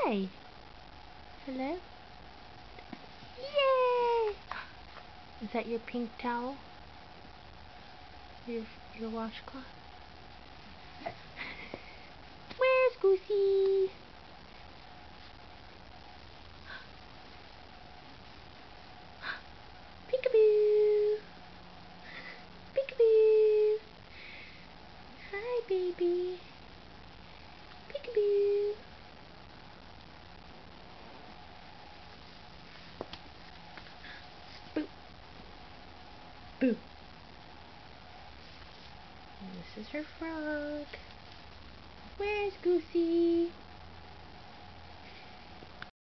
Hi. Hello? Yay! Is that your pink towel? Your washcloth? Where's Goosey? Peekaboo! Peekaboo! Hi, baby. Peekaboo! Boop. Boop. And this is her frog. Where's Goosey?